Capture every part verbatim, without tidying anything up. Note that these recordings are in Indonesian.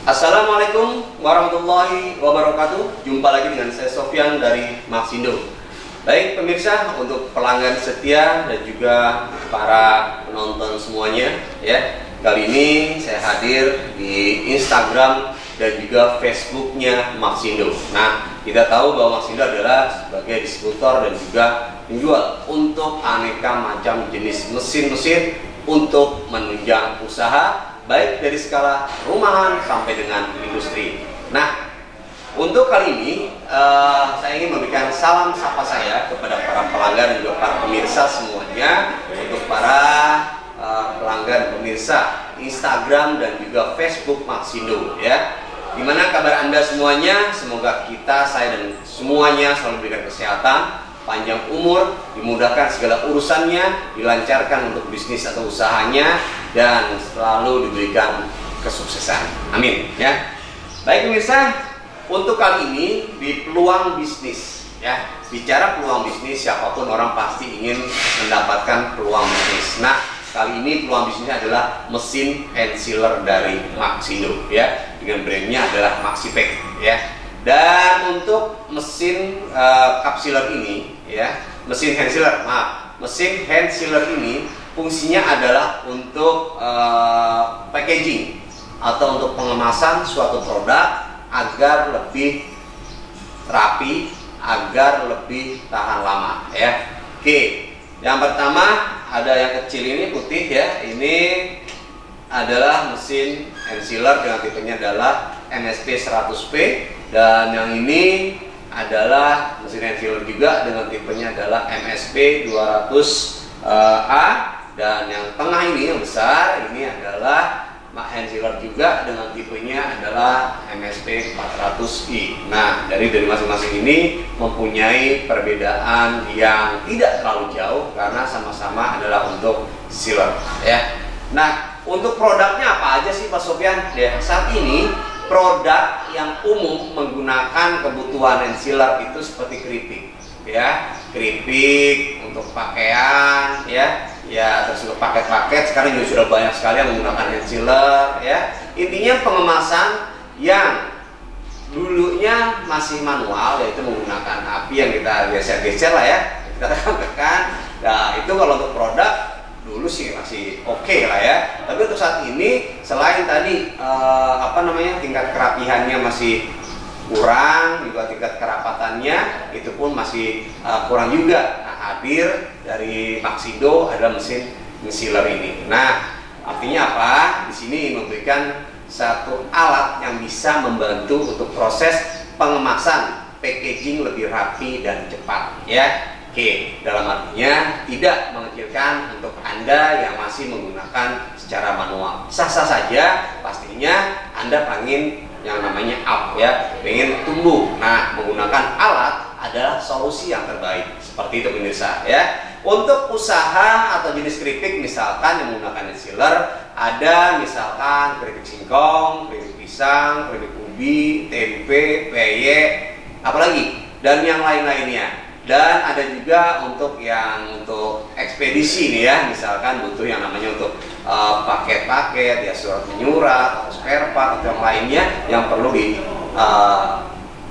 Assalamualaikum warahmatullahi wabarakatuh. Jumpa lagi dengan saya Sofyan dari Maxindo. Baik pemirsa, untuk pelanggan setia dan juga para penonton semuanya ya, kali ini saya hadir di Instagram dan juga Facebooknya Maxindo. Nah, kita tahu bahwa Maxindo adalah sebagai distributor dan juga penjual untuk aneka macam jenis mesin-mesin untuk menunjang usaha, baik dari skala rumahan sampai dengan industri. Nah, untuk kali ini uh, saya ingin memberikan salam sapa saya kepada para pelanggan dan juga para pemirsa semuanya. Untuk para uh, pelanggan pemirsa Instagram dan juga Facebook Maxindo ya. Gimana kabar Anda semuanya? Semoga kita, saya dan semuanya selalu diberikan kesehatan, panjang umur, dimudahkan segala urusannya, dilancarkan untuk bisnis atau usahanya, dan selalu diberikan kesuksesan. Amin ya. Baik pemirsa, untuk kali ini di peluang bisnis ya. Bicara peluang bisnis, siapapun orang pasti ingin mendapatkan peluang bisnis. Nah, kali ini peluang bisnisnya adalah mesin hand sealer dari Maxindo ya. Dengan brandnya adalah Maxipack ya. Dan untuk mesin uh, cup sealer ini ya, mesin hand sealer, maaf, mesin hand sealer ini fungsinya adalah untuk uh, packaging atau untuk pengemasan suatu produk agar lebih rapi, agar lebih tahan lama ya. Oke, yang pertama ada yang kecil ini putih ya, ini adalah mesin hand sealer dengan tipenya adalah M S P seratus P, dan yang ini adalah mesin hand sealer juga dengan tipenya adalah M S P dua ratus A, dan yang tengah ini yang besar ini adalah hand sealer juga dengan tipenya adalah M S P empat ratus I. Nah, dari dari masing-masing ini mempunyai perbedaan yang tidak terlalu jauh karena sama-sama adalah untuk sealer ya. Nah, untuk produknya apa aja sih Pak Sofyan? Ya, saat ini produk yang umum menggunakan kebutuhan hand sealer itu seperti keripik ya, keripik untuk pakaian ya, ya terus untuk paket-paket sekarang juga sudah banyak sekali yang menggunakan hand sealer ya. Intinya pengemasan yang dulunya masih manual, yaitu menggunakan api yang kita geser-geser lah ya, kita tekan-tekan. Nah, itu kalau untuk produk dulu sih masih oke okay lah ya. Tapi untuk saat ini selain tadi eh, apa namanya tingkat kerapihannya masih kurang, juga tingkat kerapatannya itu pun masih uh, kurang juga. Nah, hadir dari Maxindo adalah mesin sealer ini. Nah, artinya apa? Di sini memberikan satu alat yang bisa membantu untuk proses pengemasan, packaging lebih rapi dan cepat ya. Oke, dalam artinya tidak mengecilkan untuk Anda yang masih menggunakan secara manual. Sah-sah saja, pastinya Anda pengen yang namanya up ya, pengen tumbuh. Nah, menggunakan alat adalah solusi yang terbaik. Seperti itu pemirsa ya. Untuk usaha atau jenis keripik misalkan yang menggunakan hand sealer, ada misalkan keripik singkong, keripik pisang, keripik ubi, tempe, peye, apalagi dan yang lain-lainnya. Dan ada juga untuk yang untuk ekspedisi nih ya, misalkan butuh yang namanya untuk paket-paket uh, ya, surat menyurat atau spare part atau yang lainnya yang perlu di uh,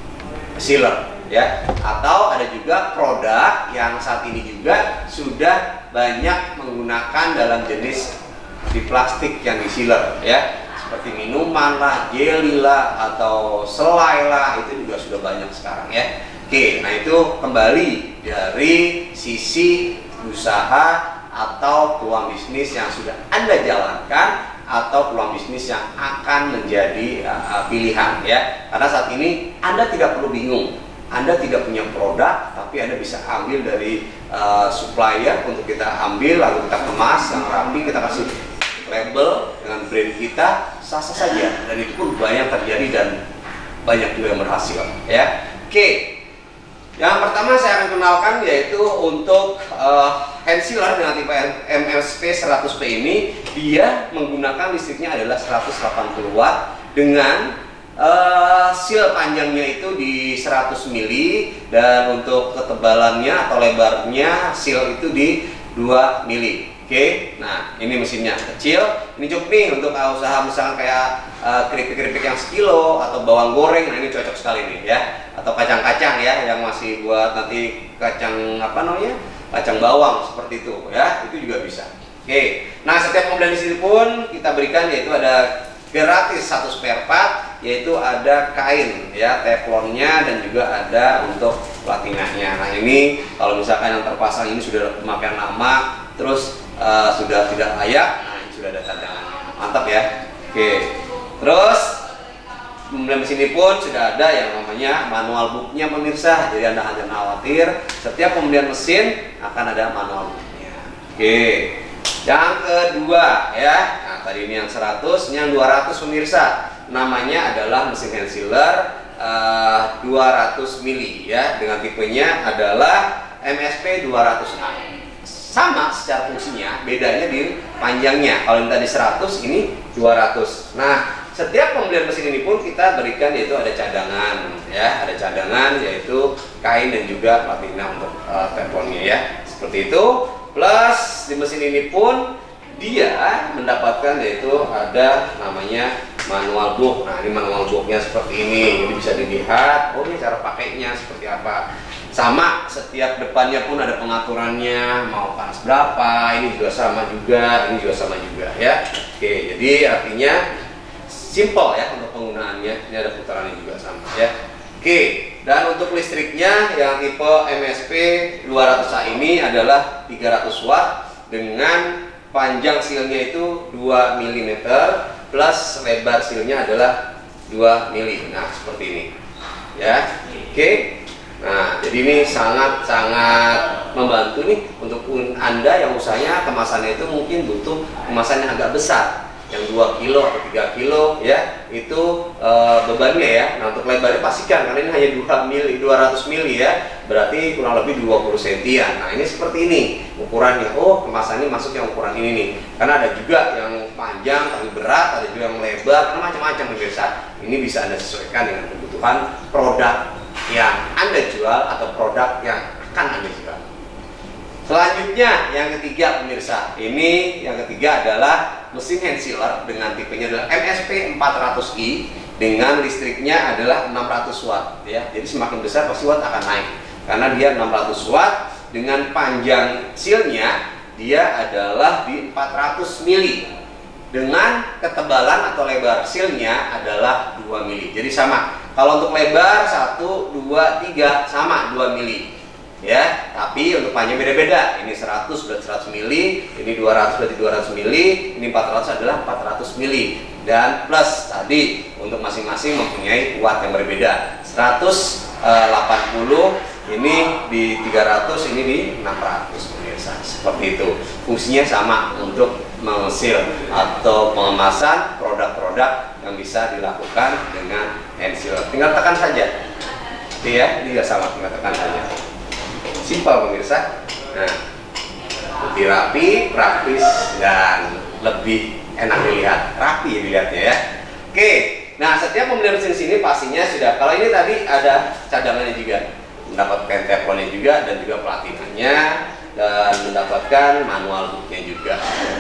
sealer ya. Atau ada juga produk yang saat ini juga sudah banyak menggunakan dalam jenis di plastik yang di sealer ya, seperti minuman lah, jelly lah, atau selai lah, itu juga sudah banyak sekarang ya. Oke, nah itu kembali dari sisi usaha atau peluang bisnis yang sudah Anda jalankan atau peluang bisnis yang akan menjadi uh, pilihan ya. Karena saat ini Anda tidak perlu bingung, Anda tidak punya produk, tapi Anda bisa ambil dari uh, supplier untuk kita ambil, lalu kita kemas yang rapi, kita kasih label dengan brand kita, sah-sah saja, dan itu pun banyak terjadi dan banyak juga yang berhasil ya. Oke. Yang pertama saya akan kenalkan yaitu untuk uh, hand sealer dengan tipe M S P seratus P ini, dia menggunakan listriknya adalah seratus delapan puluh watt dengan uh, seal panjangnya itu di seratus mili, dan untuk ketebalannya atau lebarnya seal itu di dua mili Oke, nah ini mesinnya kecil, ini cukup nih untuk usaha misalkan kayak uh, keripik-keripik yang sekilo atau bawang goreng, nah ini cocok sekali nih ya. Atau kacang-kacang ya, yang masih buat nanti kacang apa namanya, kacang bawang seperti itu ya, itu juga bisa. Oke, nah setiap pembelian di sini pun kita berikan yaitu ada gratis satu spare part, yaitu ada kain ya, teflonnya dan juga ada untuk platinanya. Nah ini kalau misalkan yang terpasang ini sudah pemakaian lama, terus Uh, sudah tidak layak, nah ini sudah ada cadangannya, mantap ya. Oke, terus pembelian mesin ini pun sudah ada yang namanya manual booknya pemirsa, jadi Anda jangan khawatir, setiap pembelian mesin akan ada manual booknya. Oke, yang kedua ya, nah tadi ini yang seratus, ini yang dua ratus pemirsa, namanya adalah mesin hand sealer uh, dua ratus mili ya, dengan tipenya adalah M S P dua ratus enam. Sama secara fungsinya, bedanya di panjangnya. Kalau yang tadi seratus, ini dua ratus. Nah, setiap pembelian mesin ini pun kita berikan yaitu ada cadangan ya, ada cadangan yaitu kain dan juga platina untuk uh, teflonnya ya. Seperti itu. Plus di mesin ini pun dia mendapatkan yaitu ada namanya manual book. Nah, ini manual booknya seperti ini. Jadi bisa dilihat, oh ini cara pakainya seperti apa. Sama, setiap depannya pun ada pengaturannya, mau panas berapa, ini juga sama juga, ini juga sama juga ya. Oke, jadi artinya simple ya untuk penggunaannya. Ini ada putarannya juga sama ya. Oke, dan untuk listriknya yang tipe M S P dua ratus A ini adalah tiga ratus watt dengan panjang silnya itu dua milimeter plus lebar silnya adalah dua milimeter. Nah, seperti ini ya. Oke. Nah, jadi ini sangat-sangat membantu nih untuk Anda yang usahanya kemasannya itu mungkin butuh kemasan yang agak besar, yang dua kilo atau tiga kilo ya, itu e, bebannya ya. Nah, untuk lebarnya pastikan karena ini hanya dua mili, dua ratus mili ya, berarti kurang lebih dua puluh sentimeter. Nah, ini seperti ini ukurannya. Oh, kemasannya masuk yang ukuran ini nih. Karena ada juga yang panjang tapi berat, ada juga yang lebar, macam-macam pemirsa. Ini bisa Anda sesuaikan dengan kebutuhan produk yang Anda jual atau produk yang akan Anda jual. Selanjutnya yang ketiga pemirsa, ini yang ketiga adalah mesin hand sealer dengan tipenya adalah M S P empat ratus i dengan listriknya adalah enam ratus watt ya. Jadi semakin besar pasti watt akan naik karena dia enam ratus watt dengan panjang sealnya dia adalah di empat ratus mili dengan ketebalan atau lebar sealnya adalah dua mili. Jadi sama. Kalau untuk lebar satu, dua, tiga sama dua mili ya, tapi untuk panjang beda-beda. Ini seratus berarti seratus mili, ini dua ratus berarti dua ratus mili, ini empat ratus adalah empat ratus mili. Dan plus tadi untuk masing-masing mempunyai watt yang berbeda. seratus delapan puluh ini di tiga ratus, ini di enam ratus pemirsa. Seperti itu. Fungsinya sama untuk mengseal atau pengemasan produk-produk yang bisa dilakukan dengan hand sealer. Tinggal tekan saja. Oke ya, ini juga sama, tinggal tekan saja. Simpel pemirsa. Nah, lebih rapi, praktis dan lebih enak dilihat. Rapi dilihatnya ya. Oke. Nah, setiap pembelian mesin sini pastinya sudah. Kalau ini tadi ada cadangannya juga, mendapatkan teflonnya juga dan juga platinanya dan mendapatkan manual booknya juga.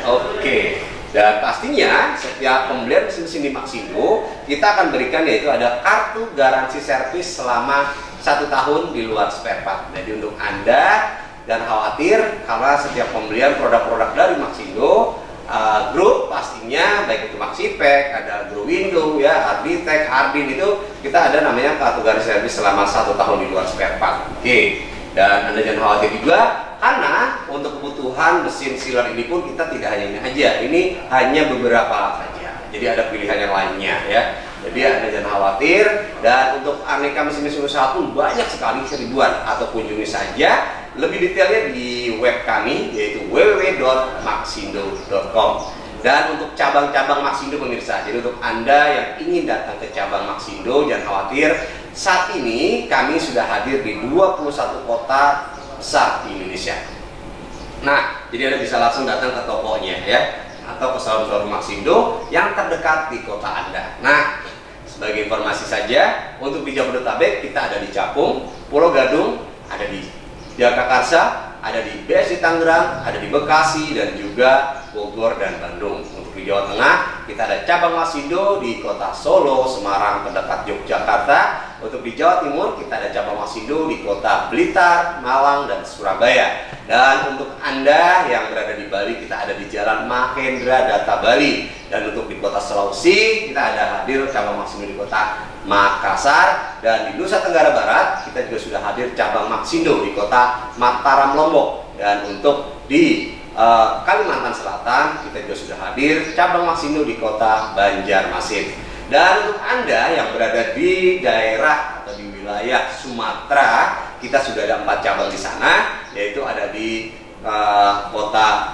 Oke. Dan pastinya setiap pembelian mesin-mesin di Maxindo kita akan berikan yaitu ada kartu garansi servis selama satu tahun di luar spare part. Jadi untuk Anda dan khawatir karena setiap pembelian produk-produk dari Maxindo uh, grup pastinya baik itu Maxipack, ada Grow Window ya, Harditech, Hardin itu kita ada namanya kartu garansi servis selama satu tahun di luar spare part. Oke. Dan Anda jangan khawatir juga karena untuk kebutuhan mesin sealer ini pun kita tidak hanya ini aja, ini hanya beberapa saja. Jadi ada pilihan yang lainnya ya. Jadi Anda jangan khawatir. Dan untuk aneka mesin-mesin usaha pun banyak sekali, seribuan. Atau kunjungi saja lebih detailnya di web kami yaitu w w w dot maxindo dot com. Dan untuk cabang-cabang Maxindo pemirsa, jadi untuk Anda yang ingin datang ke cabang Maxindo jangan khawatir. Saat ini kami sudah hadir di dua puluh satu kota besar di Indonesia. Nah, jadi Anda bisa langsung datang ke tokonya ya, atau ke showroom Maxindo yang terdekat di kota Anda. Nah, sebagai informasi saja, untuk di Jabodetabek kita ada di Capung, Pulau Gadung, ada di Jagakarsa, ada di B S D Tangerang, ada di Bekasi, dan juga Bogor dan Bandung. Untuk di Jawa Tengah, kita ada cabang Maxindo di kota Solo, Semarang, terdekat Yogyakarta. Untuk di Jawa Timur, kita ada cabang Maxindo di kota Blitar, Malang, dan Surabaya. Dan untuk Anda yang berada di Bali, kita ada di Jalan Mahendra Data Bali. Dan untuk di kota Sulawesi, kita ada hadir cabang Maxindo di kota Makassar. Dan di Nusa Tenggara Barat, kita juga sudah hadir cabang Maxindo di kota Mataram, Lombok. Dan untuk di uh, Kalimantan Selatan, kita juga sudah hadir cabang Maxindo di kota Banjarmasin. Dan untuk Anda yang berada di daerah atau di wilayah Sumatera, kita sudah ada empat cabang di sana, yaitu ada di uh, kota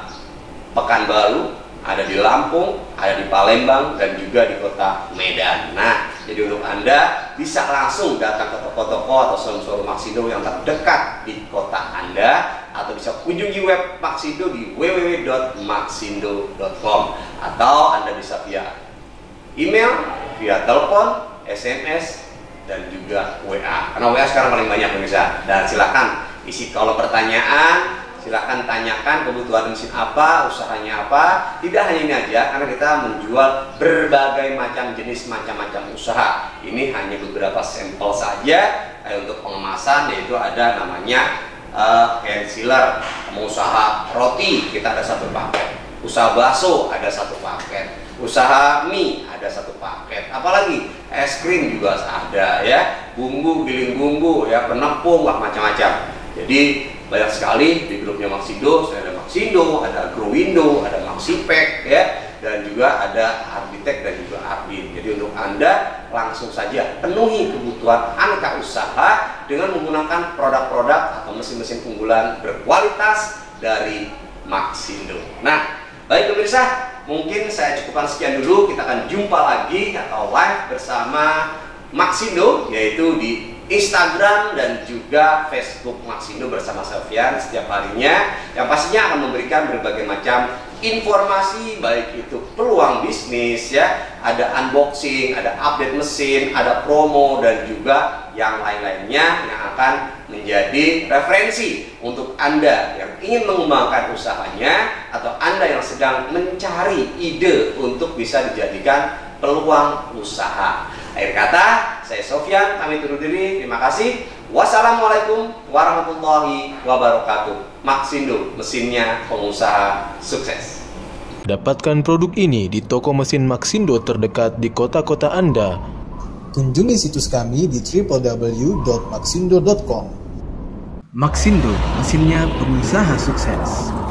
Pekanbaru, ada di Lampung, ada di Palembang, dan juga di kota Medan. Nah, jadi untuk Anda bisa langsung datang ke toko-toko atau showroom Maxindo yang terdekat di kota Anda, atau bisa kunjungi web Maxindo di w w w dot maxindo dot com, atau Anda bisa via email, via telepon, S M S, dan juga W A. Karena W A sekarang paling banyak pemirsa. Dan silakan isi kolom pertanyaan, silakan tanyakan kebutuhan mesin apa, usahanya apa. Tidak hanya ini aja, karena kita menjual berbagai macam jenis macam-macam usaha. Ini hanya beberapa sampel saja. Eh, untuk pengemasan, yaitu ada namanya uh, hand sealer. Mau usaha roti, kita ada satu paket. Usaha bakso ada satu paket. Usaha mie ada satu paket. Apalagi es krim juga ada ya. Bumbu, giling bumbu ya, penepung, lah macam-macam. Jadi banyak sekali di grupnya Maxindo. Saya ada Maxindo, ada Agrowindo, ada Maxipack ya, dan juga ada Arbitek dan juga Arbin. Jadi untuk Anda langsung saja penuhi kebutuhan aneka usaha dengan menggunakan produk-produk atau mesin-mesin unggulan berkualitas dari Maxindo. Nah, baik pemirsa, mungkin saya cukupkan sekian dulu. Kita akan jumpa lagi atau live bersama Maxindo, yaitu di Instagram dan juga Facebook Maxindo bersama Sofyan setiap harinya, yang pastinya akan memberikan berbagai macam informasi, baik itu peluang bisnis ya, ada unboxing, ada update mesin, ada promo, dan juga yang lain-lainnya yang akan menjadi referensi untuk Anda yang ingin mengembangkan usahanya, atau Anda yang sedang mencari ide untuk bisa dijadikan peluang usaha. Akhir kata, saya Sofyan, pamit undur diri. Terima kasih. Wassalamualaikum warahmatullahi wabarakatuh. Maxindo, mesinnya pengusaha sukses. Dapatkan produk ini di toko mesin Maxindo terdekat di kota-kota Anda. Kunjungi situs kami di w w w dot maxindo dot com. Maxindo, mesinnya pengusaha sukses.